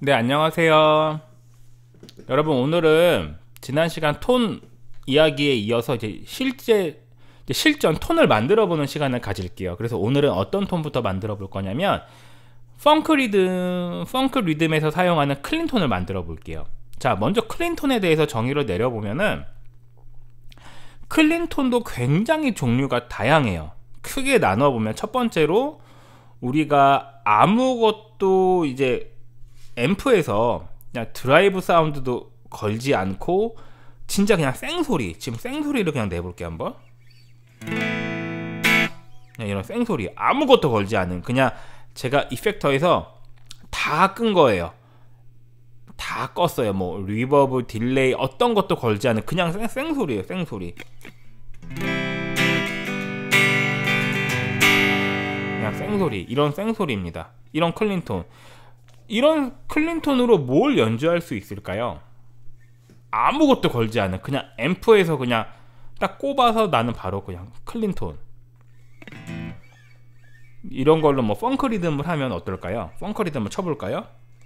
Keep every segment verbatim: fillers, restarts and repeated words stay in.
네, 안녕하세요. 여러분, 오늘은 지난 시간 톤 이야기에 이어서 이제 실제 이제 실전 톤을 만들어 보는 시간을 가질게요. 그래서 오늘은 어떤 톤부터 만들어 볼 거냐면 펑크 리듬, 펑크 리듬에서 사용하는 클린 톤을 만들어 볼게요. 자, 먼저 클린 톤에 대해서 정의를 내려보면은 클린 톤도 굉장히 종류가 다양해요. 크게 나눠 보면 첫 번째로 우리가 아무것도 이제 앰프에서 그냥 드라이브 사운드도 걸지 않고 진짜 그냥 생소리, 지금 생소리를 그냥 내볼게요. 한번 그냥 이런 생소리 아무것도 걸지 않은, 그냥 제가 이펙터에서 다 끈 거예요. 다 껐어요. 뭐 리버브, 딜레이 어떤 것도 걸지 않은 그냥 생, 생소리예요. 생소리 그냥 생소리, 이런 생소리입니다. 이런 클린톤, 이런 클린톤으로 뭘 연주할 수 있을까요? 아무것도 걸지 않은 그냥 앰프에서 그냥 딱 꼽아서 나는 바로 그냥 클린톤. 이런 걸로 뭐 펑크 리듬을 하면 어떨까요? 펑크 리듬을 쳐볼까요?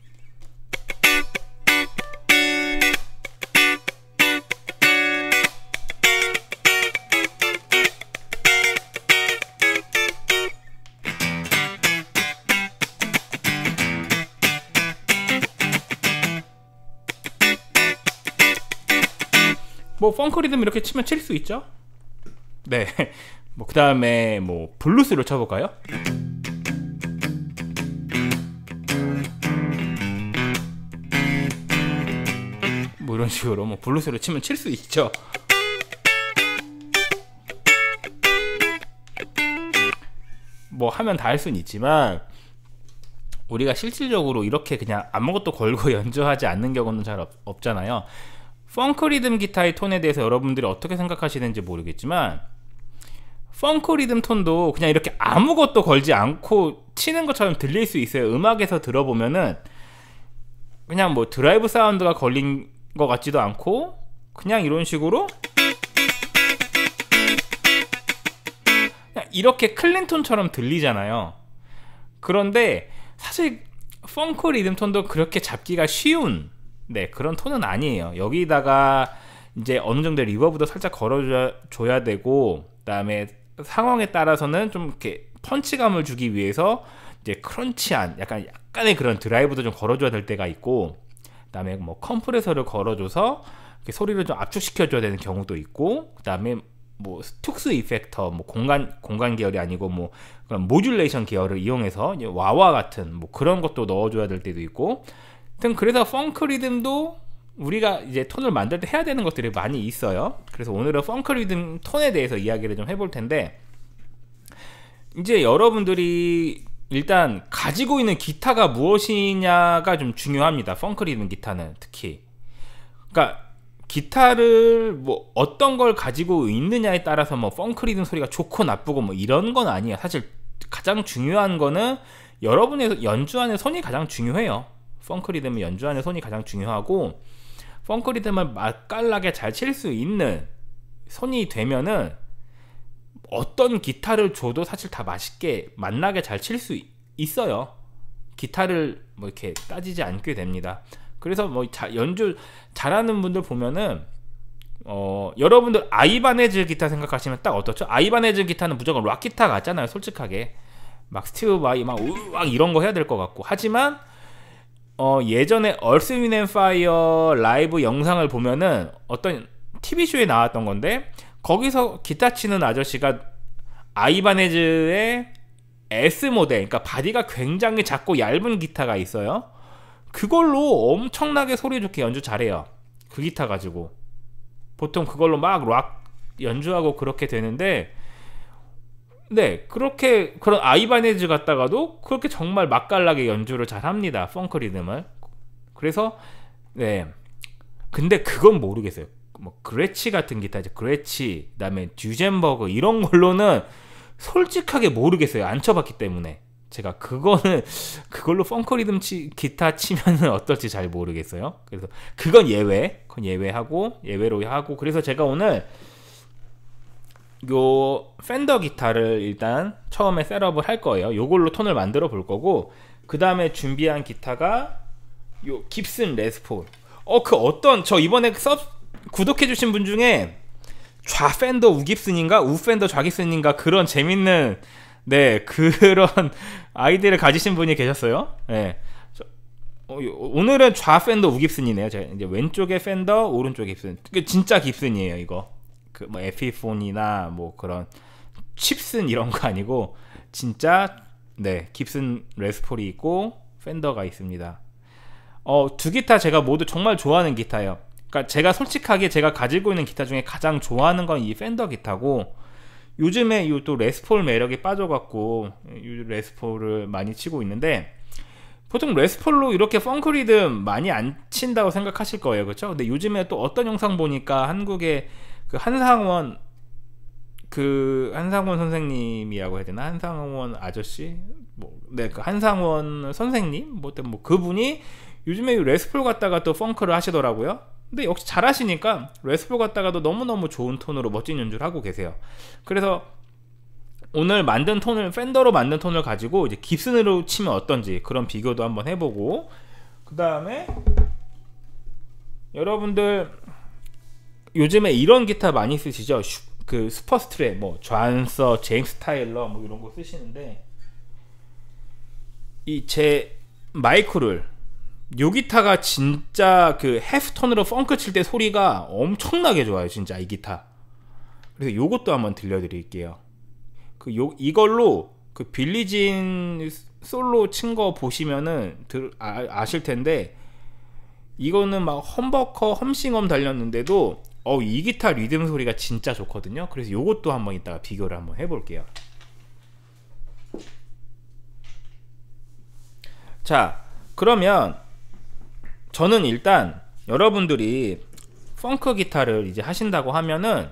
뭐 펑크 리듬 이렇게 치면 칠 수 있죠. 네. 뭐 그 다음에 뭐 블루스를 쳐볼까요? 뭐 이런 식으로 뭐 블루스를 치면 칠 수 있죠. 뭐 하면 다 할 수는 있지만 우리가 실질적으로 이렇게 그냥 아무것도 걸고 연주하지 않는 경우는 잘 없, 없잖아요. 펑크 리듬 기타의 톤에 대해서 여러분들이 어떻게 생각하시는지 모르겠지만 펑크 리듬 톤도 그냥 이렇게 아무것도 걸지 않고 치는 것처럼 들릴 수 있어요. 음악에서 들어보면은 그냥 뭐 드라이브 사운드가 걸린 것 같지도 않고 그냥 이런 식으로 그냥 이렇게 클린 톤처럼 들리잖아요. 그런데 사실 펑크 리듬 톤도 그렇게 잡기가 쉬운 네, 그런 톤은 아니에요. 여기다가 이제 어느 정도 리버브도 살짝 걸어줘야 되고, 그 다음에 상황에 따라서는 좀 이렇게 펀치감을 주기 위해서 이제 크런치한 약간 약간의 그런 드라이브도 좀 걸어줘야 될 때가 있고, 그 다음에 뭐 컴프레서를 걸어줘서 이렇게 소리를 좀 압축시켜줘야 되는 경우도 있고, 그 다음에 뭐 툭스 이펙터, 뭐 공간 공간 계열이 아니고 뭐 그런 모듈레이션 계열을 이용해서 와와 같은 뭐 그런 것도 넣어줘야 될 때도 있고. 그래서 펑크 리듬도 우리가 이제 톤을 만들 때 해야 되는 것들이 많이 있어요. 그래서 오늘은 펑크 리듬 톤에 대해서 이야기를 좀 해볼 텐데, 이제 여러분들이 일단 가지고 있는 기타가 무엇이냐가 좀 중요합니다. 펑크 리듬 기타는 특히. 그러니까 기타를 뭐 어떤 걸 가지고 있느냐에 따라서 뭐 펑크 리듬 소리가 좋고 나쁘고 뭐 이런 건 아니에요. 사실 가장 중요한 거는 여러분의 연주하는 손이 가장 중요해요. 펑크 리듬을 연주하는 손이 가장 중요하고, 펑크 리듬을 맛깔나게 잘 칠 수 있는 손이 되면은 어떤 기타를 줘도 사실 다 맛있게 맛나게 잘 칠 수 있어요. 기타를 뭐 이렇게 따지지 않게 됩니다. 그래서 뭐 자, 연주 잘하는 분들 보면은 어, 여러분들 아이바네즈 기타 생각하시면 딱 어떻죠? 아이바네즈 기타는 무조건 락 기타 같잖아요. 솔직하게 막 스티브 바이 막 우악 이런 거 해야 될 것 같고. 하지만 어, 예전에 얼스 윈 앤 파이어 라이브 영상을 보면은 어떤 티비쇼에 나왔던 건데, 거기서 기타 치는 아저씨가 아이바네즈의 S 모델, 그러니까 바디가 굉장히 작고 얇은 기타가 있어요. 그걸로 엄청나게 소리 좋게 연주 잘해요. 그 기타 가지고 보통 그걸로 막 락 연주하고 그렇게 되는데, 네, 그렇게 그런 아이바네즈 갖다가도 그렇게 정말 맛깔나게 연주를 잘 합니다. 펑크 리듬을. 그래서 네, 근데 그건 모르겠어요. 뭐 그레치 같은 기타, 이제 그레치, 그다음에 듀젠버그 이런 걸로는 솔직하게 모르겠어요. 안 쳐봤기 때문에. 제가 그거는 그걸로 펑크 리듬 치, 기타 치면은 어떨지 잘 모르겠어요. 그래서 그건 예외, 그건 예외하고 예외로 하고. 그래서 제가 오늘 요 팬더 기타를 일단 처음에 셋업을 할 거예요. 요걸로 톤을 만들어 볼 거고, 그 다음에 준비한 기타가 요 깁슨 레스폴. 어 그 어떤 저 이번에 서 구독해주신 분 중에 좌 팬더 우 깁슨인가 우 팬더 좌 깁슨인가 그런 재밌는 네 그런 아이디를 가지신 분이 계셨어요. 네. 저, 어, 오늘은 좌 팬더 우 깁슨이네요. 제가 이제 왼쪽에 팬더 오른쪽 깁슨. 진짜 깁슨이에요 이거. 그 뭐 에피폰이나 뭐 그런 칩슨 이런 거 아니고 진짜 네 깁슨 레스폴이 있고 팬더가 있습니다. 어, 두 기타 제가 모두 정말 좋아하는 기타예요. 그러니까 제가 솔직하게 제가 가지고 있는 기타 중에 가장 좋아하는 건 이 팬더 기타고, 요즘에 이 또 레스폴 매력에 빠져갖고 이 레스폴을 많이 치고 있는데, 보통 레스폴로 이렇게 펑크 리듬 많이 안 친다고 생각하실 거예요, 그렇죠? 근데 요즘에 또 어떤 영상 보니까 한국의 그 한상원 그 한상원 선생님이라고 해야 되나, 한상원 아저씨, 뭐, 네, 그 한상원 선생님, 뭐, 뭐 그분이 요즘에 레스폴 갖다가 또 펑크를 하시더라고요. 근데 역시 잘하시니까 레스폴 갖다가도 너무너무 좋은 톤으로 멋진 연주를 하고 계세요. 그래서 오늘 만든 톤을, 팬더로 만든 톤을 가지고 이제 깁슨으로 치면 어떤지 그런 비교도 한번 해보고, 그 다음에 여러분들 요즘에 이런 기타 많이 쓰시죠? 슈, 그 슈퍼스트랩, 뭐 존서, 제임스 타일러 뭐 이런 거 쓰시는데, 이 제 마이크를 요 기타가 진짜 그 헤프톤으로 펑크 칠 때 소리가 엄청나게 좋아요, 진짜 이 기타. 그래서 요것도 한번 들려드릴게요. 그 요 이걸로 그 빌리진 솔로 친 거 보시면은 들, 아, 아실 텐데, 이거는 막 험버커 험싱엄 달렸는데도 어, 이 기타 리듬 소리가 진짜 좋거든요. 그래서 요것도 한번 이따가 비교를 한번 해볼게요. 자, 그러면 저는 일단 여러분들이 펑크 기타를 이제 하신다고 하면은,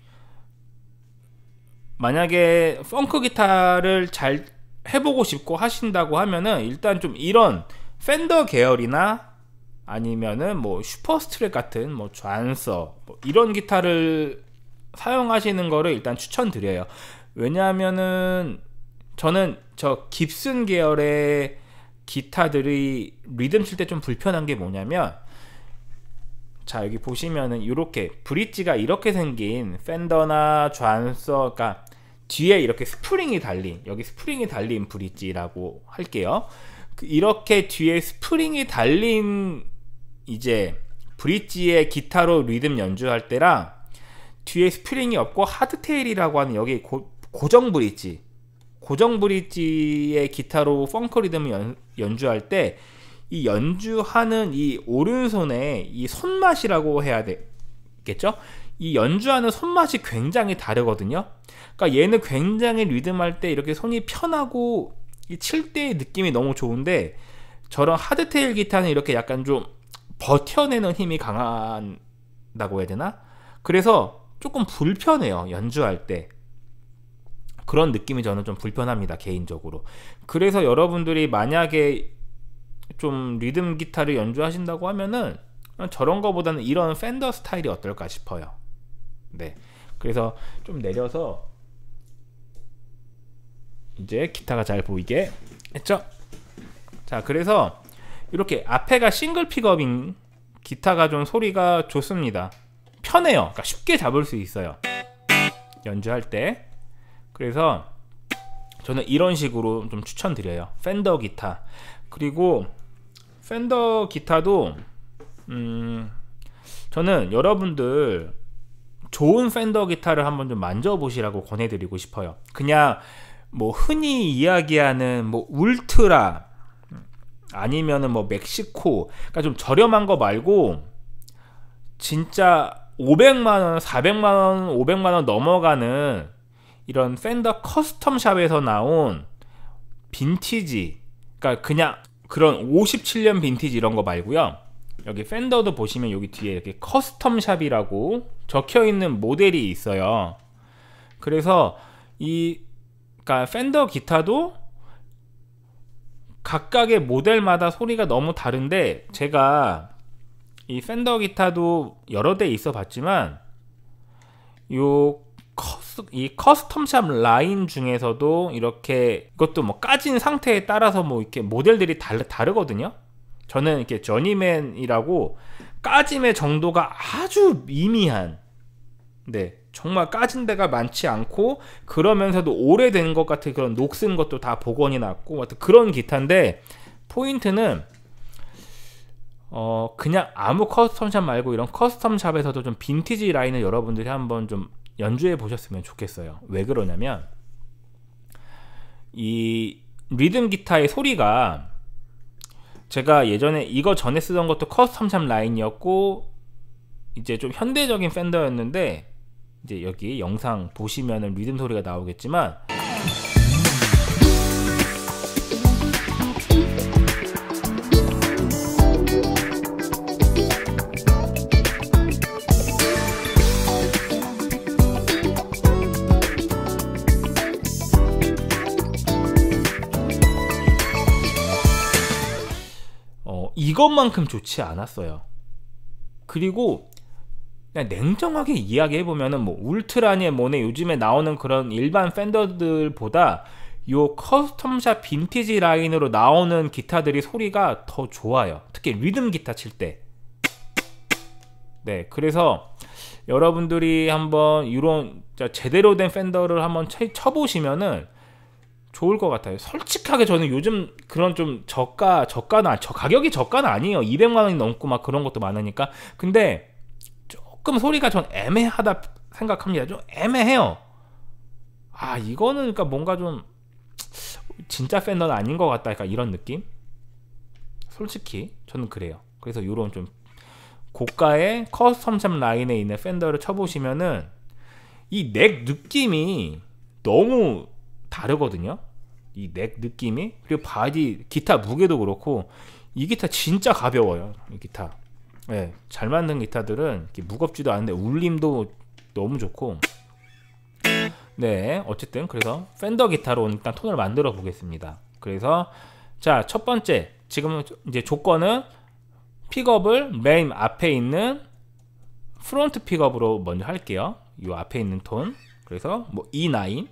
만약에 펑크 기타를 잘 해보고 싶고 하신다고 하면은 일단 좀 이런 팬더 계열이나 아니면은 뭐 슈퍼스트랩 같은 뭐 존서 뭐 이런 기타를 사용하시는 거를 일단 추천드려요. 왜냐하면은 저는 저 깁슨 계열의 기타들이 리듬 칠 때 좀 불편한 게 뭐냐면, 자 여기 보시면은 이렇게 브릿지가 이렇게 생긴 팬더나 존서, 그러니까 뒤에 이렇게 스프링이 달린, 여기 스프링이 달린 브릿지라고 할게요. 이렇게 뒤에 스프링이 달린 이제 브릿지의 기타로 리듬 연주할 때랑, 뒤에 스프링이 없고 하드테일이라고 하는 여기 고, 고정 브릿지, 고정 브릿지의 기타로 펑크 리듬을 연, 연주할 때 이 연주하는 이 오른손의 이 손맛이라고 해야 되겠죠? 이 연주하는 손맛이 굉장히 다르거든요. 그러니까 얘는 굉장히 리듬할 때 이렇게 손이 편하고 칠 때의 느낌이 너무 좋은데, 저런 하드테일 기타는 이렇게 약간 좀 버텨내는 힘이 강한다고 해야 되나? 그래서 조금 불편해요, 연주할 때. 그런 느낌이 저는 좀 불편합니다, 개인적으로. 그래서 여러분들이 만약에 좀 리듬 기타를 연주하신다고 하면은 저런 거보다는 이런 팬더 스타일이 어떨까 싶어요. 네, 그래서 좀 내려서 이제 기타가 잘 보이게 했죠. 자, 그래서 이렇게 앞에가 싱글 픽업인 기타가 좀 소리가 좋습니다. 편해요. 그러니까 쉽게 잡을 수 있어요, 연주할 때. 그래서 저는 이런 식으로 좀 추천드려요, 팬더 기타. 그리고 팬더 기타도 음 저는 여러분들 좋은 팬더 기타를 한번 좀 만져보시라고 권해드리고 싶어요. 그냥 뭐 흔히 이야기하는 뭐 울트라 아니면은 뭐 멕시코, 그러니까 좀 저렴한 거 말고 진짜 오백만 원, 사백만 원, 오백만 원 넘어가는 이런 팬더 커스텀 샵에서 나온 빈티지, 그러니까 그냥 그런 오십칠 년 빈티지 이런 거 말고요. 여기 팬더도 보시면 여기 뒤에 이렇게 커스텀 샵이라고 적혀 있는 모델이 있어요. 그래서 이 그러니까 팬더 기타도 각각의 모델마다 소리가 너무 다른데, 제가 이 팬더 기타도 여러 대 있어 봤지만 요 커스, 이 커스텀샵 라인 중에서도 이렇게, 이것도 뭐 까진 상태에 따라서 뭐 이렇게 모델들이 다르, 다르거든요. 저는 이렇게 저니맨이라고 까짐의 정도가 아주 미미한, 네, 정말 까진 데가 많지 않고 그러면서도 오래된 것 같은 그런 녹슨 것도 다 복원이 났고 그런 기타인데, 포인트는 어 그냥 아무 커스텀샵 말고 이런 커스텀샵에서도 좀 빈티지 라인을 여러분들이 한번 좀 연주해 보셨으면 좋겠어요. 왜 그러냐면 이 리듬 기타의 소리가, 제가 예전에 이거 전에 쓰던 것도 커스텀샵 라인이었고 이제 좀 현대적인 팬더였는데, 이제 여기 영상 보시면은 리듬 소리가 나오겠지만, 이것만큼 좋지 않았어요. 그리고 그냥 냉정하게 이야기해보면은 뭐 울트라니 뭐네 요즘에 나오는 그런 일반 팬더들보다 요 커스텀샵 빈티지 라인으로 나오는 기타들이 소리가 더 좋아요. 특히 리듬 기타 칠 때. 네, 그래서 여러분들이 한번 이런 제대로 된 팬더를 한번 쳐보시면은 좋을 것 같아요. 솔직하게 저는 요즘 그런 좀 저가, 저가는, 저 가격이 저가는 아니에요. 이백만 원이 넘고 막 그런 것도 많으니까. 근데 조금 소리가 전 애매하다 생각합니다. 좀 애매해요. 아, 이거는 그러니까 뭔가 좀 진짜 팬더는 아닌 것 같다. 그러니까 이런 느낌? 솔직히 저는 그래요. 그래서 이런 좀 고가의 커스텀샵 라인에 있는 팬더를 쳐보시면은 이 넥 느낌이 너무 다르거든요. 이 넥 느낌이. 그리고 바디 기타 무게도 그렇고 이 기타 진짜 가벼워요. 이 기타. 네, 잘 만든 기타들은 이렇게 무겁지도 않은데 울림도 너무 좋고. 네, 어쨌든 그래서 팬더 기타로 일단 톤을 만들어 보겠습니다. 그래서 자, 첫 번째 지금 이제 조건은 픽업을 맨 앞에 있는 프론트 픽업으로 먼저 할게요. 이 앞에 있는 톤. 그래서 뭐 이 나인,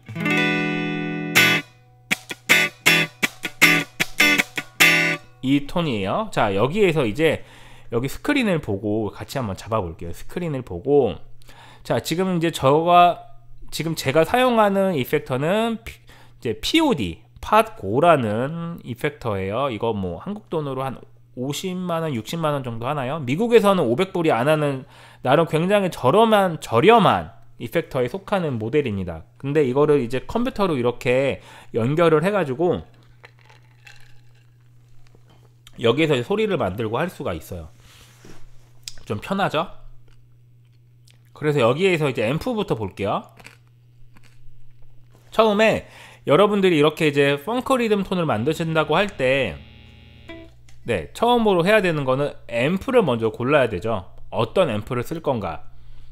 이 톤이에요. 자, 여기에서 이제 여기 스크린을 보고 같이 한번 잡아 볼게요. 스크린을 보고, 자, 지금 이제 저가 지금 제가 사용하는 이펙터는 이제 피오디 팟고라는 이펙터예요. 이거 뭐 한국 돈으로 한 오십만 원, 육십만 원 정도 하나요? 미국에서는 오백 불이 안 하는 나름 굉장히 저렴한 저렴한 이펙터에 속하는 모델입니다. 근데 이거를 이제 컴퓨터로 이렇게 연결을 해가지고 여기에서 소리를 만들고 할 수가 있어요. 좀 편하죠? 그래서 여기에서 이제 앰프부터 볼게요. 처음에 여러분들이 이렇게 이제 펑크 리듬 톤을 만드신다고 할 때, 네, 처음으로 해야 되는 거는 앰프를 먼저 골라야 되죠. 어떤 앰프를 쓸 건가.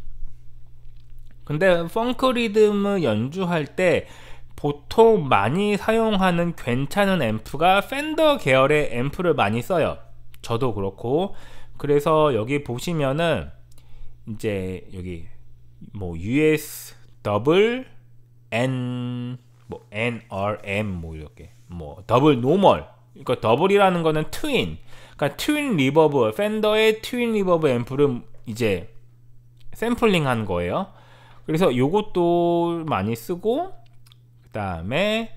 근데 펑크 리듬을 연주할 때 보통 많이 사용하는 괜찮은 앰프가 팬더 계열의 앰프를 많이 써요. 저도 그렇고. 그래서 여기 보시면은 이제 여기 뭐 유에스 더블 N 뭐 엔알엠 뭐 이렇게 뭐 더블 노멀, 그러니까 더블이라는 거는 트윈, 그러니까 트윈 리버브, 팬더의 트윈 리버브 앰프를 이제 샘플링 한 거예요. 그래서 요것도 많이 쓰고, 그 다음에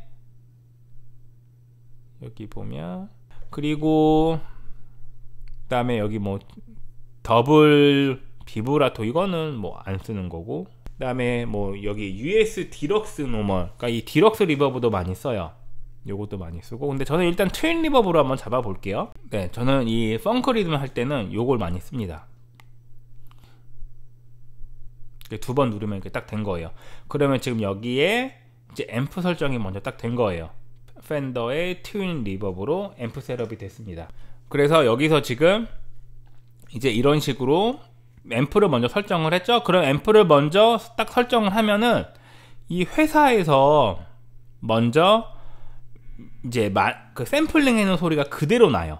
여기 보면, 그리고 그 다음에 여기 뭐 더블 비브라토, 이거는 뭐 안 쓰는 거고, 그 다음에 뭐 여기 유에스 디럭스 노멀, 그러니까 이 디럭스 리버브도 많이 써요. 요것도 많이 쓰고. 근데 저는 일단 트윈 리버브로 한번 잡아 볼게요. 네, 저는 이 펑크 리듬 할 때는 요걸 많이 씁니다. 두 번 누르면 이렇게 딱 된 거예요. 그러면 지금 여기에 이제 앰프 설정이 먼저 딱 된 거예요. 팬더의 트윈 리버브로 앰프 셋업이 됐습니다. 그래서 여기서 지금 이제 이런 식으로 앰프를 먼저 설정을 했죠. 그럼 앰프를 먼저 딱 설정을 하면은 이 회사에서 먼저 이제 마, 그 샘플링 해놓은 소리가 그대로 나요.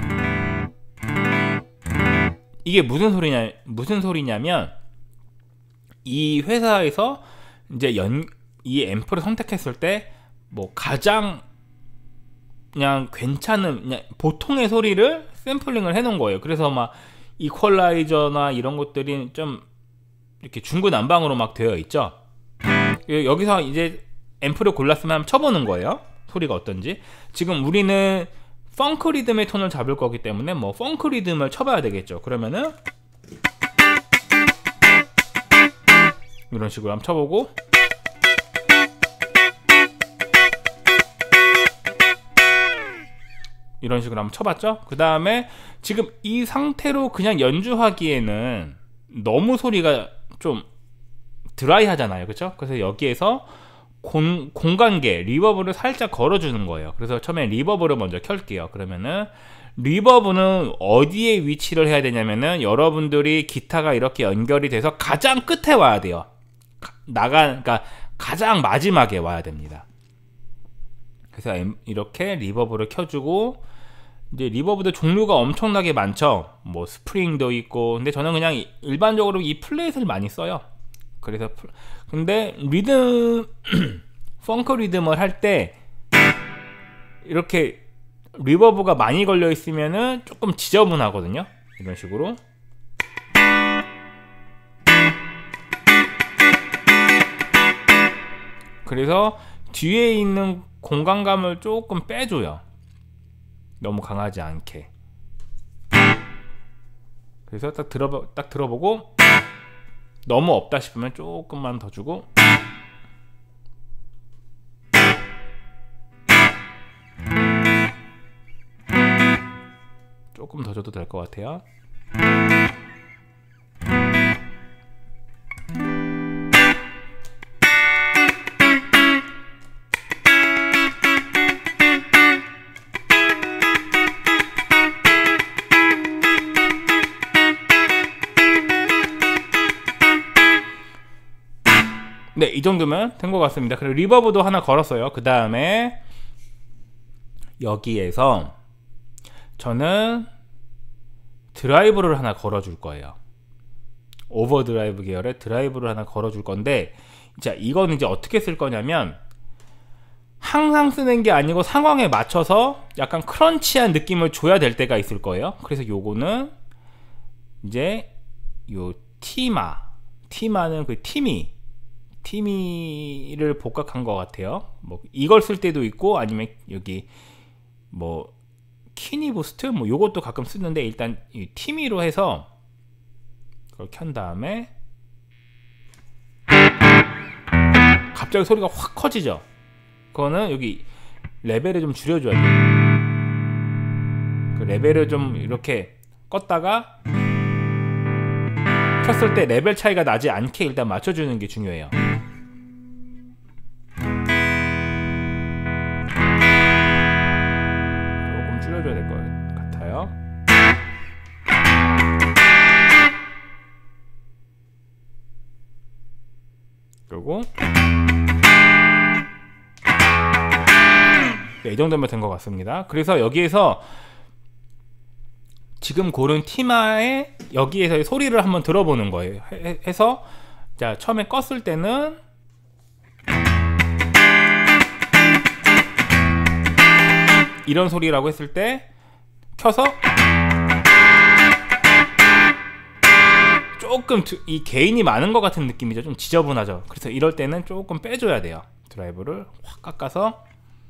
이게 무슨 소리냐, 무슨 소리냐면, 이 회사에서 이제 연, 이 앰프를 선택했을 때 뭐 가장 그냥 괜찮은 그냥 보통의 소리를 샘플링을 해 놓은 거예요. 그래서 막 이퀄라이저나 이런 것들이 좀 이렇게 중구난방으로 막 되어 있죠. 여기서 이제 앰프를 골랐으면 한번 쳐보는 거예요. 소리가 어떤지. 지금 우리는 펑크 리듬의 톤을 잡을 거기 때문에 뭐 펑크 리듬을 쳐봐야 되겠죠. 그러면은 이런 식으로 한번 쳐보고, 이런 식으로 한번 쳐봤죠. 그 다음에 지금 이 상태로 그냥 연주하기에는 너무 소리가 좀 드라이 하잖아요, 그쵸? 그래서 여기에서 공, 공간계 리버브를 살짝 걸어주는 거예요. 그래서 처음에 리버브를 먼저 켤게요. 그러면은 리버브는 어디에 위치를 해야 되냐면은, 여러분들이 기타가 이렇게 연결이 돼서 가장 끝에 와야 돼요. 나가, 그러니까 가장 마지막에 와야 됩니다. 그래서 이렇게 리버브를 켜주고, 이제 리버브도 종류가 엄청나게 많죠. 뭐 스프링도 있고. 근데 저는 그냥 일반적으로 이 플랫을 많이 써요. 그래서 근데 리듬 펑크 리듬을 할 때 이렇게 리버브가 많이 걸려 있으면은 조금 지저분하거든요. 이런 식으로. 그래서 뒤에 있는 공간감을 조금 빼줘요. 너무 강하지 않게. 그래서 딱 들어 딱 들어보고, 너무 없다 싶으면 조금만 더 주고, 조금 더 줘도 될 것 같아요. 네, 이 정도면 된 것 같습니다. 그리고 리버브도 하나 걸었어요. 그 다음에 여기에서 저는 드라이브를 하나 걸어줄 거예요. 오버드라이브 계열의 드라이브를 하나 걸어줄 건데, 자, 이거는 이제 어떻게 쓸 거냐면, 항상 쓰는 게 아니고 상황에 맞춰서 약간 크런치한 느낌을 줘야 될 때가 있을 거예요. 그래서 요거는 이제 요 티마, 티마는 그 티미 티미를 복각한 것 같아요. 뭐 이걸 쓸 때도 있고, 아니면 여기 뭐 키니부스트 뭐 요것도 가끔 쓰는데, 일단 이 티미로 해서 그걸 켠 다음에 갑자기 소리가 확 커지죠. 그거는 여기 레벨을 좀 줄여줘야 돼요. 그 레벨을 좀 이렇게 껐다가 켰을 때 레벨 차이가 나지 않게 일단 맞춰주는 게 중요해요. 조금 줄여줘야 될 것 같아요. 그리고 네, 이 정도면 된 것 같습니다. 그래서 여기에서 지금 고른 티마의 여기에서의 소리를 한번 들어보는 거예요. 해, 해서 자, 처음에 껐을 때는 이런 소리라고 했을 때 켜서 조금 이 게인이 많은 것 같은 느낌이죠. 좀 지저분하죠. 그래서 이럴 때는 조금 빼줘야 돼요. 드라이브를 확 깎아서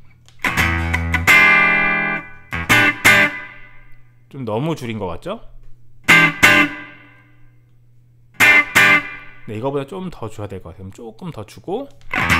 좀 너무 줄인 것 같죠? 네, 이거보다 좀 더 줘야 될 것 같아요. 조금 더 주고,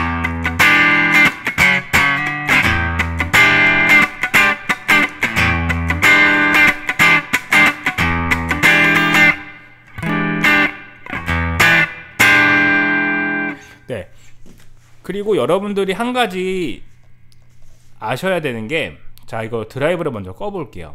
네. 그리고 여러분들이 한 가지 아셔야 되는 게, 자, 이거 드라이브를 먼저 꺼볼게요.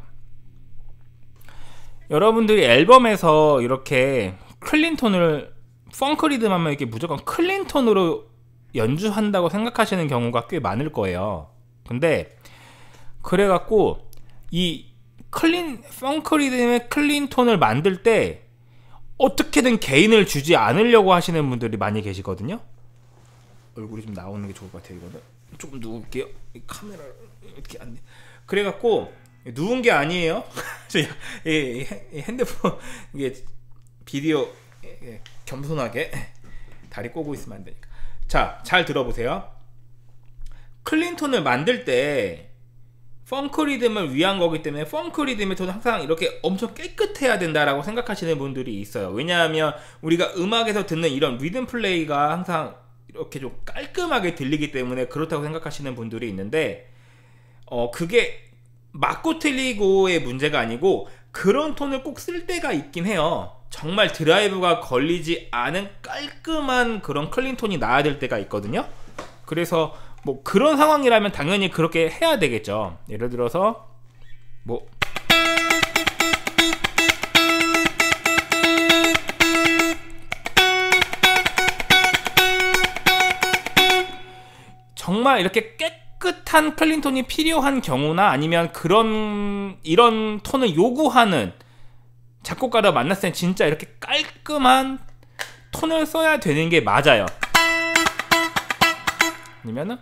여러분들이 앨범에서 이렇게 클린톤을 펑크 리듬 하면 이렇게 무조건 클린톤으로 연주한다고 생각하시는 경우가 꽤 많을 거예요. 근데 그래갖고 이 클린 펑크 리듬의 클린톤을 만들 때 어떻게든 게인을 주지 않으려고 하시는 분들이 많이 계시거든요. 얼굴이 좀 나오는 게 좋을 것 같아요. 이거는 조금 누울게요. 이 카메라 이렇게 안 돼. 그래갖고 누운 게 아니에요. 이 핸드폰 이게 비디오 겸손하게 다리 꼬고 있으면 안 되니까. 자, 잘 들어보세요. 클린톤을 만들 때 펑크 리듬을 위한 거기 때문에 펑크 리듬의 톤은 항상 이렇게 엄청 깨끗해야 된다라고 생각하시는 분들이 있어요. 왜냐하면 우리가 음악에서 듣는 이런 리듬 플레이가 항상 이렇게 좀 깔끔하게 들리기 때문에 그렇다고 생각하시는 분들이 있는데, 어 그게 맞고 틀리고의 문제가 아니고 그런 톤을 꼭 쓸 때가 있긴 해요. 정말 드라이브가 걸리지 않은 깔끔한 그런 클린 톤이 나야 될 때가 있거든요. 그래서 뭐 그런 상황이라면 당연히 그렇게 해야 되겠죠. 예를 들어서 뭐 정말 이렇게 깨끗한 클린 톤이 필요한 경우나 아니면 그런 이런 톤을 요구하는 작곡가를 만났을 땐 진짜 이렇게 깔끔한 톤을 써야 되는 게 맞아요. 아니면은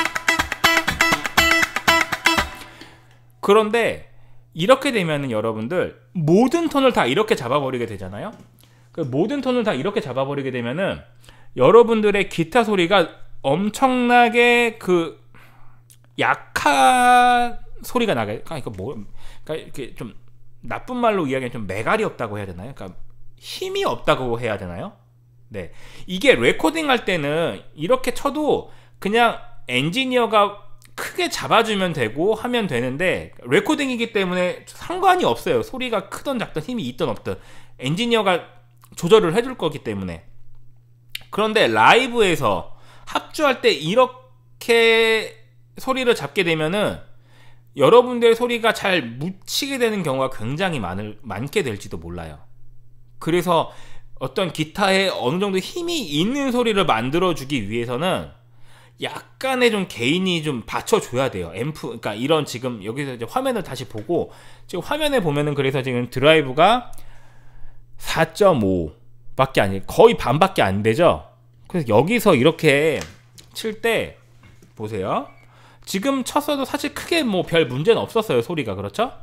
그런데 이렇게 되면은 여러분들 모든 톤을 다 이렇게 잡아버리게 되잖아요. 그 모든 ton을 다 이렇게 잡아버리게 되면은 여러분들의 기타 소리가 엄청나게 그 약한 소리가 나게, 그러니까 뭐, 그러니까 이렇게 좀 나쁜 말로 이야기하면 좀 매갈이 없다고 해야 되나요? 그러니까 힘이 없다고 해야 되나요? 네, 이게 레코딩 할 때는 이렇게 쳐도 그냥 엔지니어가 크게 잡아주면 되고 하면 되는데, 레코딩이기 때문에 상관이 없어요. 소리가 크든 작든 힘이 있든 없든 엔지니어가 조절을 해줄 거기 때문에. 그런데 라이브에서 합주할 때 이렇게 소리를 잡게 되면은 여러분들의 소리가 잘 묻히게 되는 경우가 굉장히 많을, 많게 될지도 몰라요. 그래서 어떤 기타에 어느 정도 힘이 있는 소리를 만들어주기 위해서는 약간의 좀 개인이 좀 받쳐줘야 돼요. 앰프, 그러니까 이런, 지금 여기서 이제 화면을 다시 보고, 지금 화면에 보면은 그래서 지금 드라이브가 사 점 오 밖에 아니, 거의 반밖에 안 되죠. 그래서 여기서 이렇게 칠 때 보세요. 지금 쳤어도 사실 크게 뭐 별 문제는 없었어요, 소리가. 그렇죠?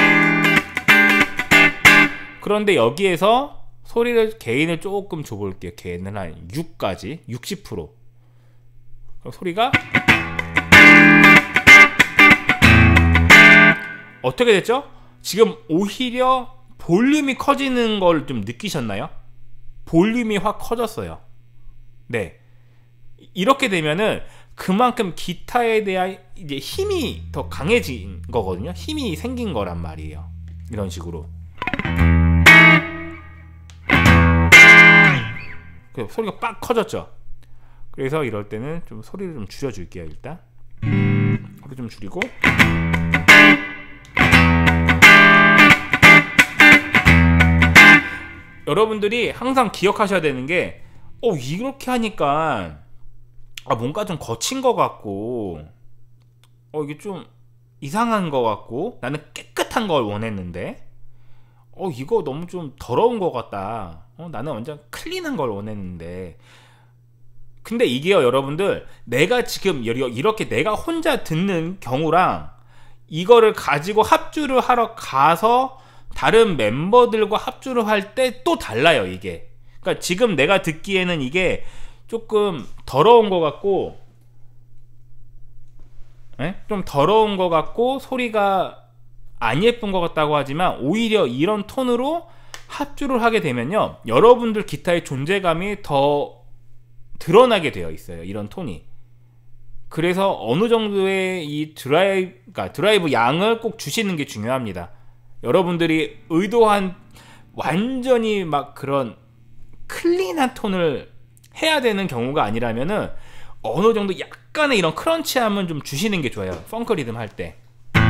그런데 여기에서 소리를, 게인을 조금 줘볼게요. 게인을 한 육까지, 육십 퍼센트. 그럼 소리가 어떻게 됐죠? 지금 오히려 볼륨이 커지는 걸 좀 느끼셨나요? 볼륨이 확 커졌어요. 네, 이렇게 되면은 그만큼 기타에 대한 이제 힘이 더 강해진 거거든요. 힘이 생긴 거란 말이에요. 이런 식으로. 그 소리가 빡 커졌죠. 그래서 이럴 때는 좀 소리를 좀 줄여줄게요. 일단 소리 좀 줄이고, 여러분들이 항상 기억하셔야 되는 게, 어 이렇게 하니까 아 뭔가 좀 거친 것 같고, 어 이게 좀 이상한 것 같고, 나는 깨끗한 걸 원했는데 어 이거 너무 좀 더러운 것 같다, 어 나는 완전 클린한 걸 원했는데. 근데 이게요, 여러분들, 내가 지금 이렇게 내가 혼자 듣는 경우랑 이거를 가지고 합주를 하러 가서 다른 멤버들과 합주를 할 때 또 달라요, 이게. 그러니까 지금 내가 듣기에는 이게 조금 더러운 것 같고, 에? 좀 더러운 것 같고 소리가 안 예쁜 것 같다고 하지만, 오히려 이런 톤으로 합주를 하게 되면요, 여러분들 기타의 존재감이 더 드러나게 되어 있어요, 이런 톤이. 그래서 어느 정도의 이 드라이브, 그러니까 드라이브 양을 꼭 주시는 게 중요합니다. 여러분들이 의도한 완전히 막 그런 클린한 톤을 해야 되는 경우가 아니라면은 어느 정도 약간의 이런 크런치함은 좀 주시는 게 좋아요, 펑크 리듬 할 때.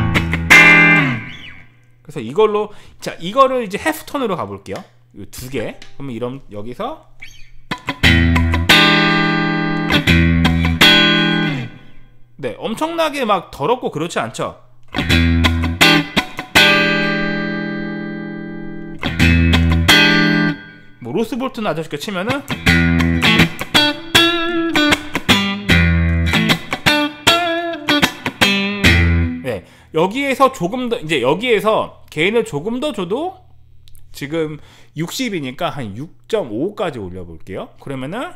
그래서 이걸로, 자, 이거를 이제 해프 톤으로 가볼게요. 이 두 개. 그러면 이런, 여기서 네, 엄청나게 막 더럽고 그렇지 않죠? 뭐 로스볼튼 아저씨가 치면은 네, 여기에서 조금 더 이제 여기에서 게인을 조금 더 줘도 지금 육십이니까 한 육 점 오까지 올려 볼게요. 그러면은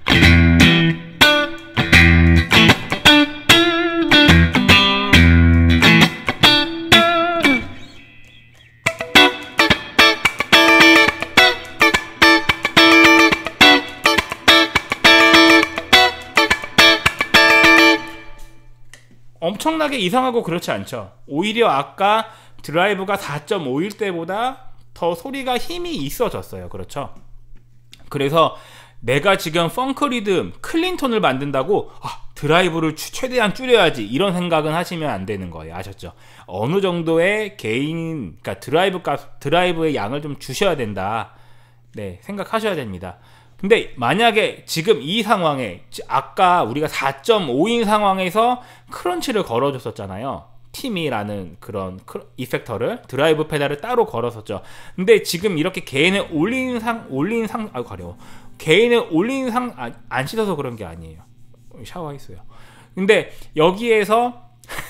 엄청나게 이상하고 그렇지 않죠. 오히려 아까 드라이브가 사 점 오일 때보다 더 소리가 힘이 있어졌어요. 그렇죠. 그래서 내가 지금 펑크 리듬 클린톤을 만든다고 아, 드라이브를 최대한 줄여야지 이런 생각은 하시면 안 되는 거예요. 아셨죠? 어느 정도의 게인, 그러니까 드라이브 값, 드라이브의 양을 좀 주셔야 된다. 네, 생각하셔야 됩니다. 근데 만약에 지금 이 상황에 아까 우리가 사 점 오인 상황에서 크런치를 걸어줬었잖아요. 팀이라는 그런 이펙터를 드라이브 페달을 따로 걸었었죠. 근데 지금 이렇게 게인을 올린 상 올린 상 아 가려워. 게인을 올린 상 안 아, 씻어서 그런 게 아니에요. 샤워했어요. 근데 여기에서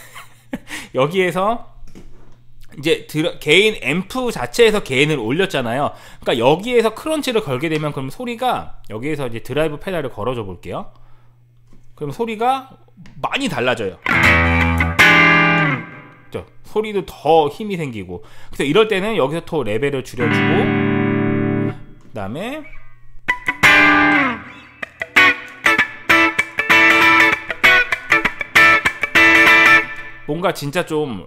여기에서 이제 드라, 게인 앰프 자체에서 게인을 올렸잖아요. 그러니까 여기에서 크런치를 걸게 되면 그럼 소리가 여기에서 이제 드라이브 페달을 걸어줘 볼게요. 그럼 소리가 많이 달라져요. 소리도 더 힘이 생기고. 그래서 이럴 때는 여기서 또 레벨을 줄여주고, 그 다음에 뭔가 진짜 좀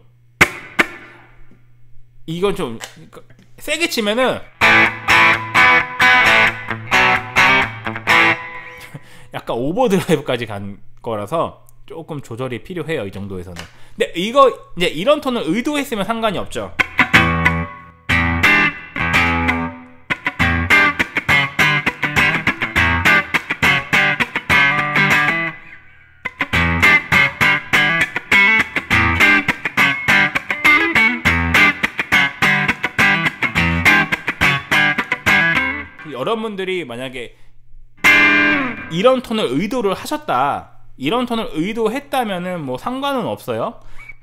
이건 좀 세게 치면은 약간 오버드라이브까지 간 거라서 조금 조절이 필요해요. 이 정도에서는. 근데 이거 이제 이런 톤을 의도했으면 상관이 없죠. 여러분들이 만약에 이런 톤을 의도를 하셨다, 이런 톤을 의도했다면은 뭐 상관은 없어요.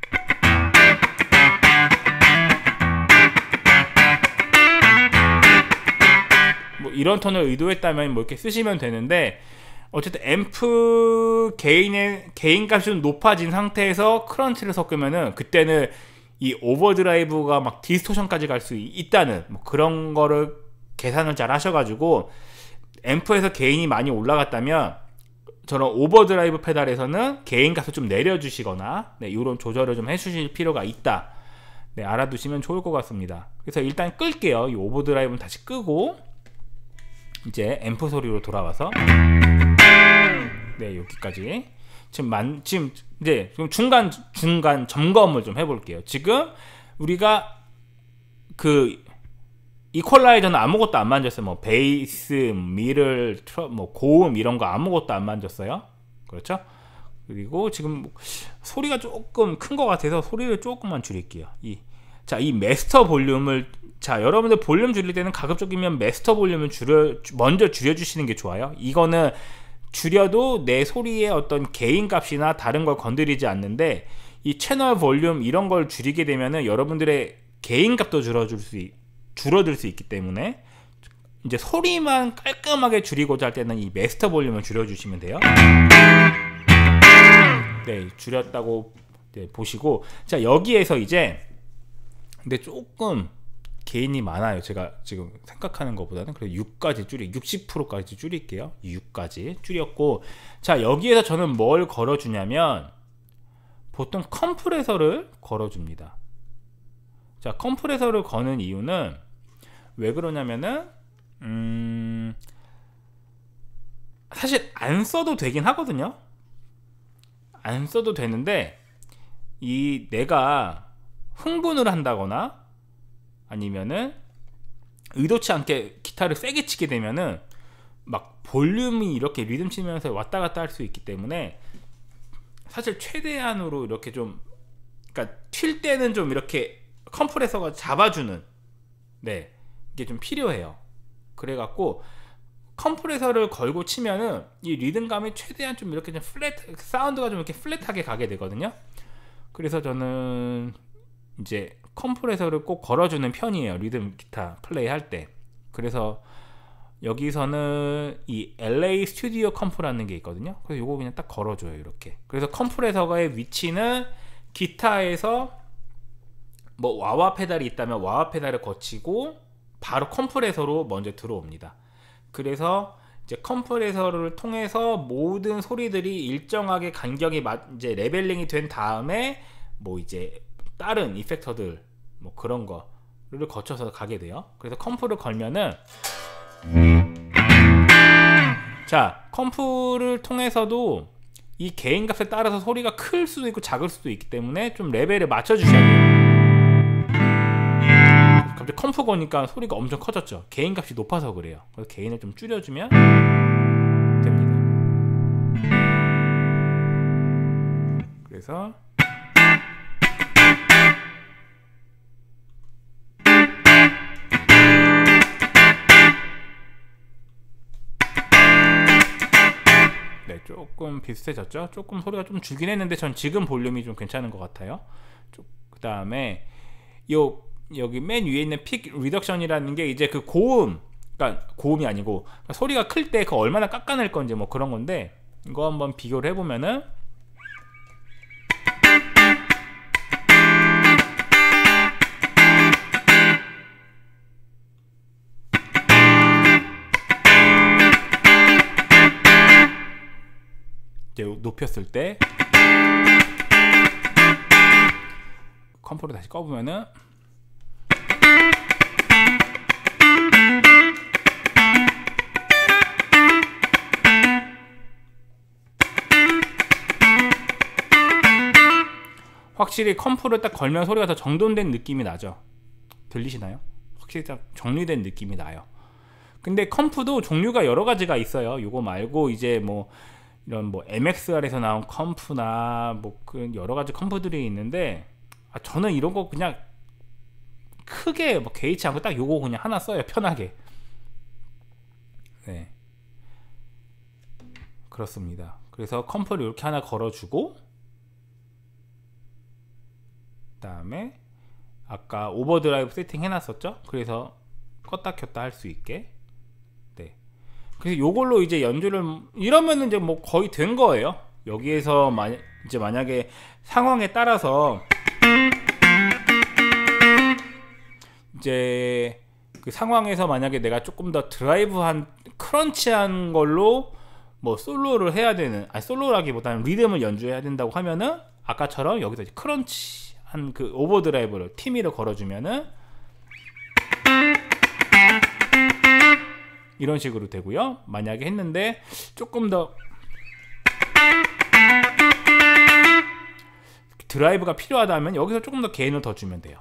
뭐 이런 톤을 의도했다면 뭐 이렇게 쓰시면 되는데, 어쨌든 앰프 게인의 게인 값이 좀 높아진 상태에서 크런치를 섞으면은 그때는 이 오버드라이브가 막 디스토션까지 갈 수 있다는 뭐 그런 거를 계산을 잘 하셔가지고, 앰프에서 게인이 많이 올라갔다면 저런 오버드라이브 페달에서는 게인 값을 좀 내려주시거나, 네, 이런 조절을 좀 해주실 필요가 있다. 네, 알아두시면 좋을 것 같습니다. 그래서 일단 끌게요. 이 오버드라이브는 다시 끄고 이제 앰프 소리로 돌아와서, 네, 여기까지 지금 만 지금 이제 좀 중간 중간 점검을 좀 해볼게요. 지금 우리가 그 이퀄라이저는 아무것도 안 만졌어요. 뭐 베이스, 미들, 트러, 뭐 고음 이런 거 아무것도 안 만졌어요. 그렇죠? 그리고 지금 소리가 조금 큰 것 같아서 소리를 조금만 줄일게요. 이, 자, 이 마스터 볼륨을, 자, 여러분들 볼륨 줄일 때는 가급적이면 마스터 볼륨을 줄여, 먼저 줄여주시는 게 좋아요. 이거는 줄여도 내 소리의 어떤 게인 값이나 다른 걸 건드리지 않는데, 이 채널 볼륨 이런 걸 줄이게 되면은 여러분들의 게인 값도 줄어줄 수 있 줄어들 수 있기 때문에 이제 소리만 깔끔하게 줄이고자 할 때는 이 마스터 볼륨을 줄여주시면 돼요. 네, 줄였다고 네, 보시고, 자, 여기에서 이제 근데 조금 게인이 많아요. 제가 지금 생각하는 것보다는. 그래서 육까지 줄이 육십 퍼센트까지 줄일게요. 육까지 줄였고, 자, 여기에서 저는 뭘 걸어주냐면 보통 컴프레서를 걸어줍니다. 자, 컴프레서를 거는 이유는 왜 그러냐면은 음 사실 안 써도 되긴 하거든요. 안 써도 되는데, 이 내가 흥분을 한다거나 아니면은 의도치 않게 기타를 세게 치게 되면은 막 볼륨이 이렇게 리듬 치면서 왔다 갔다 할 수 있기 때문에 사실 최대한으로 이렇게 좀, 그러니까 튈 때는 좀 이렇게 컴프레서가 잡아주는, 네, 이게 좀 필요해요. 그래갖고 컴프레서를 걸고 치면은 이 리듬감이 최대한 좀 이렇게 좀 플랫, 사운드가 좀 이렇게 플랫하게 가게 되거든요. 그래서 저는 이제 컴프레서를 꼭 걸어주는 편이에요, 리듬 기타 플레이 할 때. 그래서 여기서는 이 엘에이 스튜디오 컴프라는 게 있거든요. 그래서 이거 그냥 딱 걸어줘요, 이렇게. 그래서 컴프레서의 위치는 기타에서 뭐 와와 페달이 있다면 와와 페달을 거치고 바로 컴프레서로 먼저 들어옵니다. 그래서 이제 컴프레서를 통해서 모든 소리들이 일정하게 간격이 맞, 이제 레벨링이 된 다음에 뭐 이제 다른 이펙터들 뭐 그런 거를 거쳐서 가게 돼요. 그래서 컴프를 걸면은 자, 컴프를 통해서도 이 개인 값에 따라서 소리가 클 수도 있고 작을 수도 있기 때문에 좀 레벨을 맞춰 주셔야 돼요. 갑자기 컴프 거니까 소리가 엄청 커졌죠. 개인 값이 높아서 그래요. 그래서 개인을 좀 줄여주면 됩니다. 그래서 네, 조금 비슷해졌죠. 조금 소리가 좀 줄긴 했는데 전 지금 볼륨이 좀 괜찮은 것 같아요. 그 다음에 요 여기 맨 위에 있는 픽 리덕션이라는 게 이제 그 고음, 그러니까 고음이 아니고 소리가 클 때 그 얼마나 깎아낼 건지 뭐 그런 건데, 이거 한번 비교를 해보면은 이제 높였을 때 컴프를 다시 꺼보면은 확실히 컴프를 딱 걸면 소리가 더 정돈된 느낌이 나죠. 들리시나요? 확실히 딱 정리된 느낌이 나요. 근데 컴프도 종류가 여러 가지가 있어요. 이거 말고 이제 뭐 이런 뭐 엠엑스알에서 나온 컴프나 뭐 그 여러 가지 컴프들이 있는데, 아 저는 이런 거 그냥 크게 뭐 개의치 않고 딱 요거 그냥 하나 써요, 편하게. 네, 그렇습니다. 그래서 컴프를 이렇게 하나 걸어주고, 그 다음에 아까 오버드라이브 세팅 해놨었죠. 그래서 껐다 켰다 할 수 있게. 네, 그래서 요걸로 이제 연주를, 이러면은 이제 뭐 거의 된 거예요. 여기에서 마, 이제 만약에 상황에 따라서 이제 그 상황에서 만약에 내가 조금 더 드라이브한 크런치한 걸로 뭐 솔로를 해야 되는, 아니 솔로라기보다는 리듬을 연주해야 된다고 하면은 아까처럼 여기서 이제 크런치 한 그 오버드라이브를 티미를 걸어주면은 이런 식으로 되고요. 만약에 했는데 조금 더 드라이브가 필요하다면 여기서 조금 더 게인을 더 주면 돼요.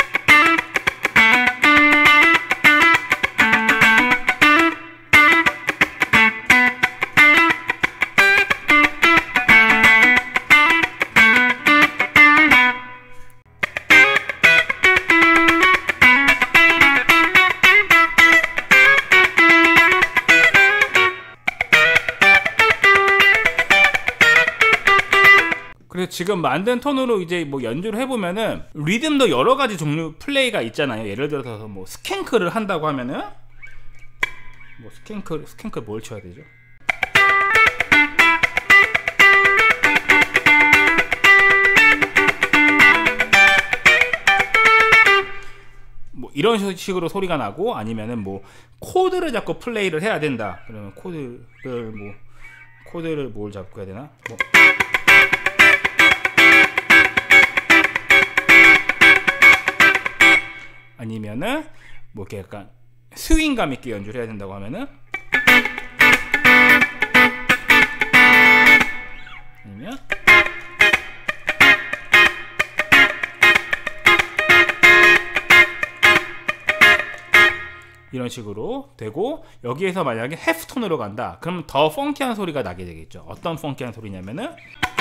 그래서 지금 만든 톤으로 이제 뭐 연주를 해보면은 리듬도 여러 가지 종류 플레이가 있잖아요. 예를 들어서 뭐 스캔크를 한다고 하면은 뭐 스캔크 스캔크 뭘 쳐야 되죠? 뭐 이런 식으로 소리가 나고, 아니면은 뭐 코드를 잡고 플레이를 해야 된다. 그러면 코드를 뭐 코드를 뭘 잡고 해야 되나? 뭐 아니면은 뭐 이렇게 약간 스윙감 있게 연주를 해야 된다고 하면은, 아니면 이런 식으로 되고, 여기에서 만약에 해프톤으로 간다 그러면 더 펑키한 소리가 나게 되겠죠. 어떤 펑키한 소리냐면은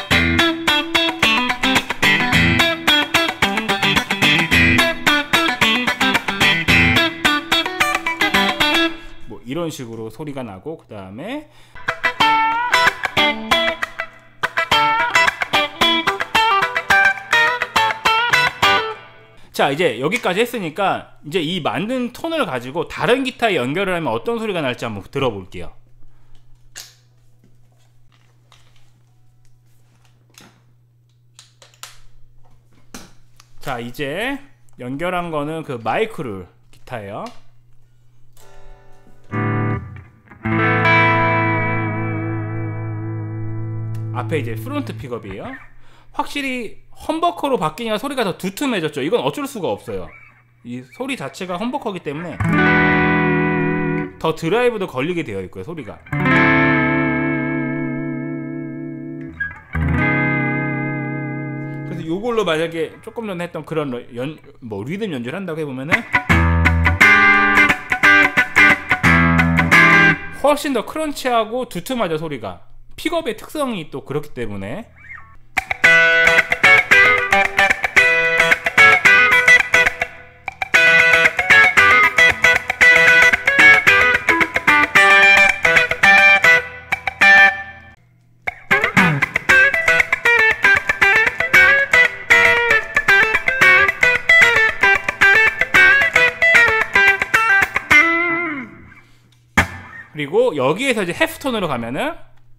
뭐 이런 식으로 소리가 나고, 그 다음에 자, 이제 여기까지 했으니까 이제 이 만든 톤을 가지고 다른 기타에 연결을 하면 어떤 소리가 날지 한번 들어볼게요. 자, 이제 연결한 거는 그 마이크룰 기타예요. 앞에 이제 프론트 픽업이에요. 확실히 험버커로 바뀌니까 소리가 더 두툼해졌죠. 이건 어쩔 수가 없어요. 이 소리 자체가 험버커기 때문에 더 드라이브도 걸리게 되어 있고요, 소리가. 그래서 이걸로 만약에 조금 전에 했던 그런 연, 뭐 리듬 연주를 한다고 해보면은 훨씬 더 크런치하고 두툼하죠, 소리가. 픽업의 특성이 또 그렇기 때문에. 그리고 여기에서 이제 해프톤으로 가면은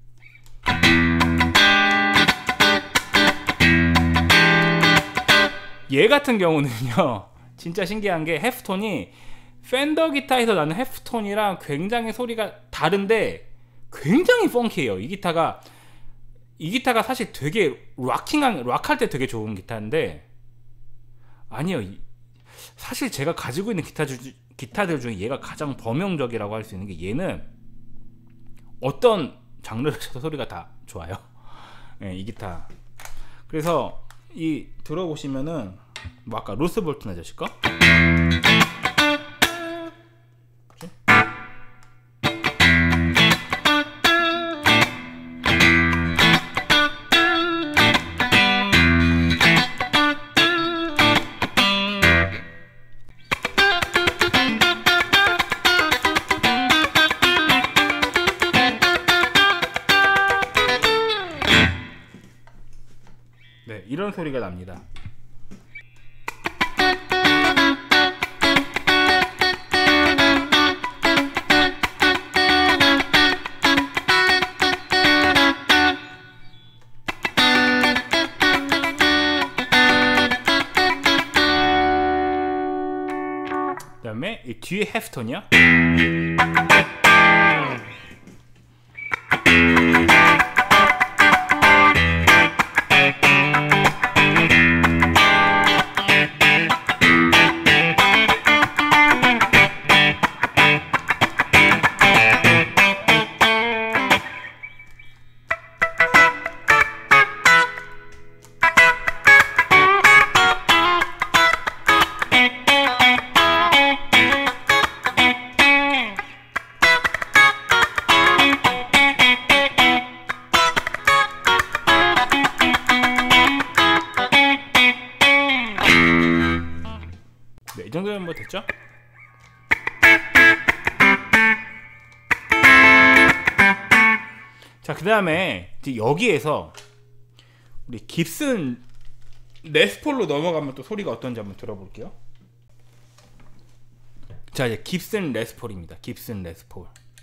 얘 같은 경우는요 진짜 신기한 게 해프톤이 팬더 기타에서 나는 해프톤이랑 굉장히 소리가 다른데 굉장히 펑키해요. 이 기타가 이 기타가 사실 되게 락킹한 락할 때 되게 좋은 기타인데 아니요, 사실 제가 가지고 있는 기타 주, 기타들 중에 얘가 가장 범용적이라고 할 수 있는 게 얘는 어떤 장르를 쳐도 소리가 다 좋아요. 네, 이 기타. 그래서 이 들어보시면은 뭐 아까 로스 볼튼 아저씨 거? 네, 이런 소리가 납니다. 그 다음에 이 뒤에 해프톤이요. 네, 이 정도면 뭐 됐죠? 자, 그 다음에 여기에서 우리 깁슨 레스폴로 넘어가면 또 소리가 어떤지 한번 들어볼게요. 자, 이제 깁슨 레스폴입니다. 깁슨 레스폴.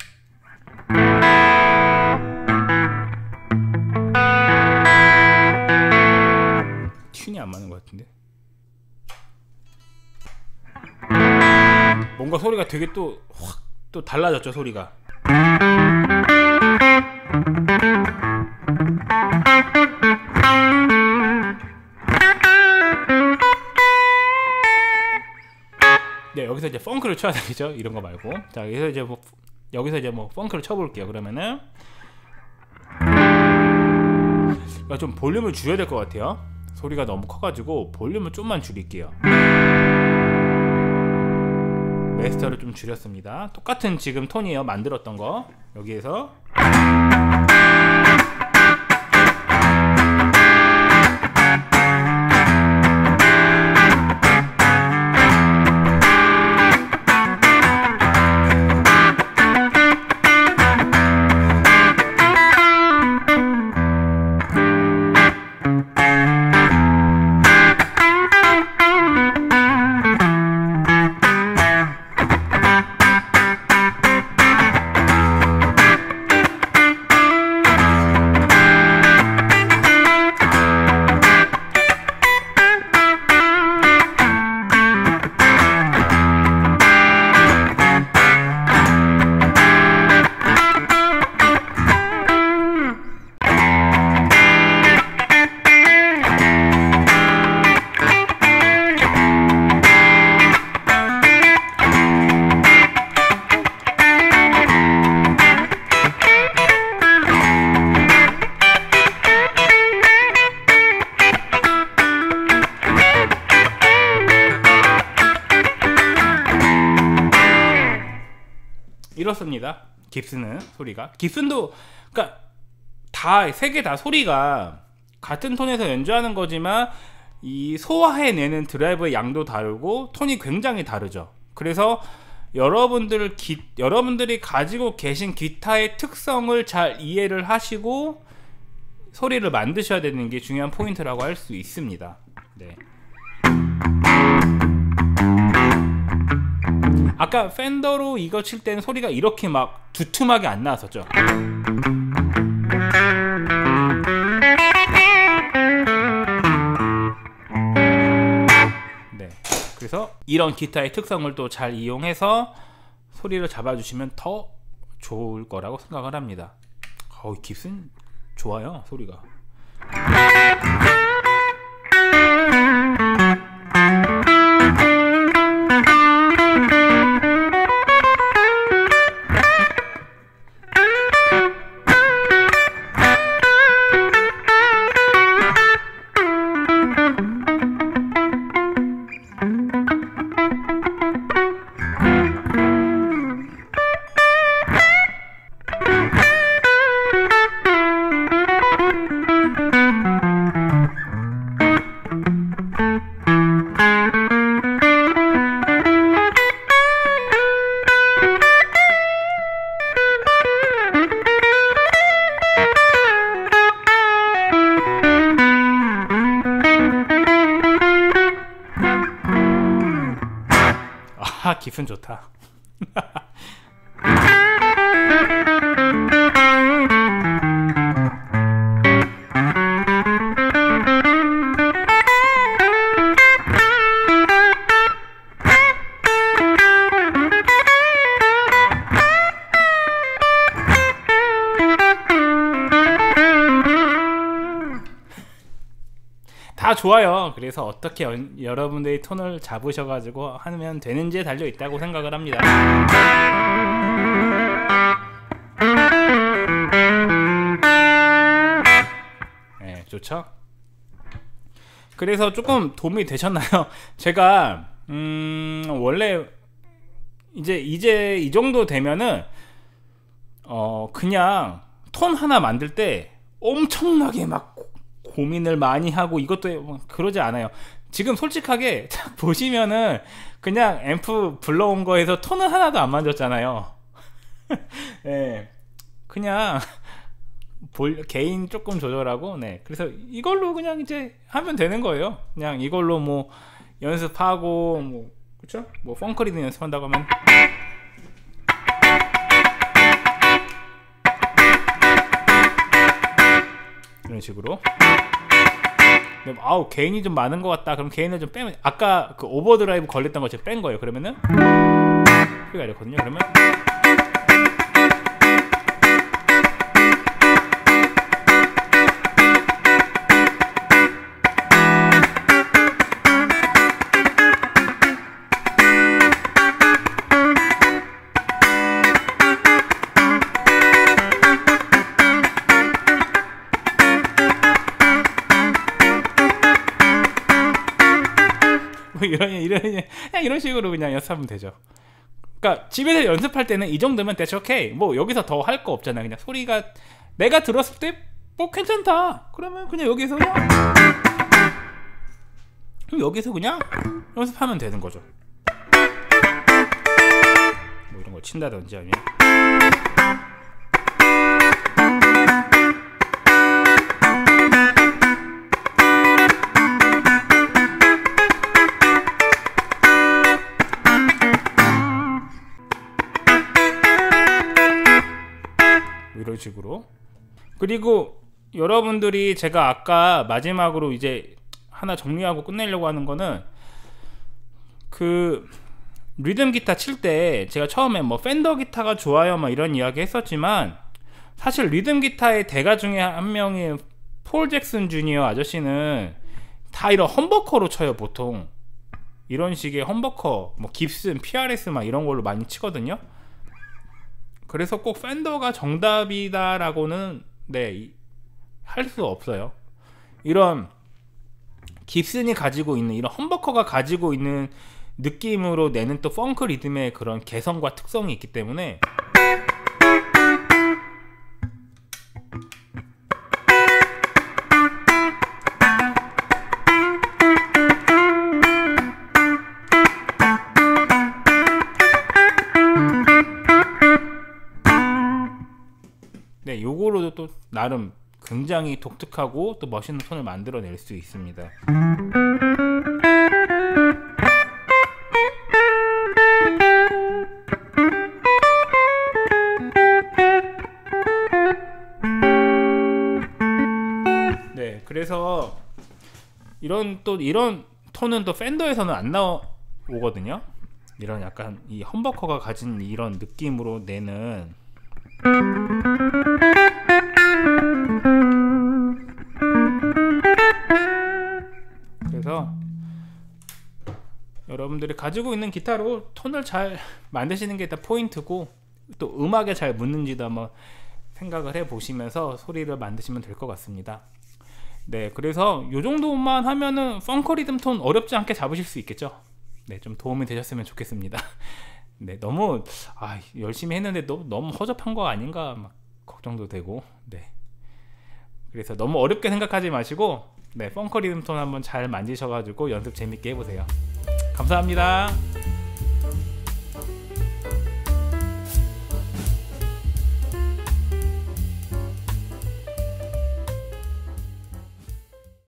튠이 안 맞는 것 같은데. 뭔가 소리가 되게 또 확 또 달라졌죠, 소리가. 네, 여기서 이제 펑크를 쳐야 되겠죠, 이런 거 말고. 자, 여기서 이제 뭐 여기서 이제 뭐 펑크를 쳐볼게요. 그러면은 좀 볼륨을 줄여야 될 것 같아요. 소리가 너무 커가지고 볼륨을 좀만 줄일게요. 메스터를 좀 줄였습니다. 똑같은 지금 톤이에요, 만들었던 거. 여기에서 이렇습니다. 깁슨은 소리가, 깁슨도 그러니까 다 세 개 다 소리가 같은 톤에서 연주하는 거지만 이 소화해내는 드라이브의 양도 다르고 톤이 굉장히 다르죠. 그래서 여러분들 기, 여러분들이 가지고 계신 기타의 특성을 잘 이해를 하시고 소리를 만드셔야 되는 게 중요한 포인트라고 할 수 있습니다. 네. 아까 팬더로 이거 칠 때는 소리가 이렇게 막 두툼하게 안 나왔었죠. 네. 그래서 이런 기타의 특성을 또 잘 이용해서 소리를 잡아주시면 더 좋을 거라고 생각을 합니다. 어, 깁슨 좋아요, 소리가. 아, 깁슨 좋다. 다 좋아요. 그래서 어떻게 연, 여러분들이 톤을 잡으셔가지고 하면 되는지에 달려 있다고 생각을 합니다. 네, 좋죠? 그래서 조금 도움이 되셨나요? 제가 음, 원래 이제 이제 이 정도 되면은 어 그냥 톤 하나 만들 때 엄청나게 막 고민을 많이 하고 이것도 그러지 않아요. 지금 솔직하게 딱 보시면은 그냥 앰프 불러온 거에서 톤은 하나도 안 만졌잖아요. 네, 그냥 볼, 개인 조금 조절하고, 네, 그래서 이걸로 그냥 이제 하면 되는 거예요. 그냥 이걸로 뭐 연습하고 뭐 그쵸? 뭐 펑크 리듬 연습한다고 하면 이런 식으로. 아우, 개인이 좀 많은 것 같다. 그럼 개인을 좀 빼면, 아까 그 오버드라이브 걸렸던 거 제가 뺀 거예요. 그러면은 소리가 이렇거든요. 그러면 이런 이런 그냥 이런 식으로 그냥 연습하면 되죠. 그러니까 집에서 연습할 때는 이 정도면 대체 오케이. 뭐 여기서 더 할 거 없잖아요. 그냥 소리가 내가 들었을 때 뭐 괜찮다. 그러면 그냥 여기서 그냥 그럼 여기서 그냥 연습하면 되는 거죠. 뭐 이런 거 친다든지 아니면 이런 식으로. 그리고 여러분들이 제가 아까 마지막으로 이제 하나 정리하고 끝내려고 하는 거는 그 리듬 기타 칠 때 제가 처음에 뭐 팬더 기타가 좋아요 막 이런 이야기 했었지만 사실 리듬 기타의 대가 중에 한 명인 폴 잭슨 주니어 아저씨는 다 이런 험버커로 쳐요. 보통 이런 식의 험버커, 뭐 깁슨, 피알에스 막 이런 걸로 많이 치거든요. 그래서 꼭 팬더가 정답이다라고는 네, 할 수 없어요. 이런 깁슨이 가지고 있는 이런 험버커가 가지고 있는 느낌으로 내는 또 펑크 리듬의 그런 개성과 특성이 있기 때문에 요거로도 또 나름 굉장히 독특하고 또 멋있는 톤을 만들어낼 수 있습니다. 네, 그래서 이런 또 이런 톤은 또 팬더에서는 안 나오거든요. 이런 약간 이 험버커가 가진 이런 느낌으로 내는 그래서 여러분들이 가지고 있는 기타로 톤을 잘 만드시는 게 일단 포인트고, 또 음악에 잘 묻는지도 한번 생각을 해 보시면서 소리를 만드시면 될 것 같습니다. 네, 그래서 요 정도만 하면은 펑크 리듬 톤 어렵지 않게 잡으실 수 있겠죠. 네, 좀 도움이 되셨으면 좋겠습니다. 네, 너무 아, 열심히 했는데 너무, 너무 허접한 거 아닌가 막 걱정도 되고. 네, 그래서 너무 어렵게 생각하지 마시고, 네, 펑크 리듬 톤 한번 잘 만지셔가지고 연습 재밌게 해보세요. 감사합니다.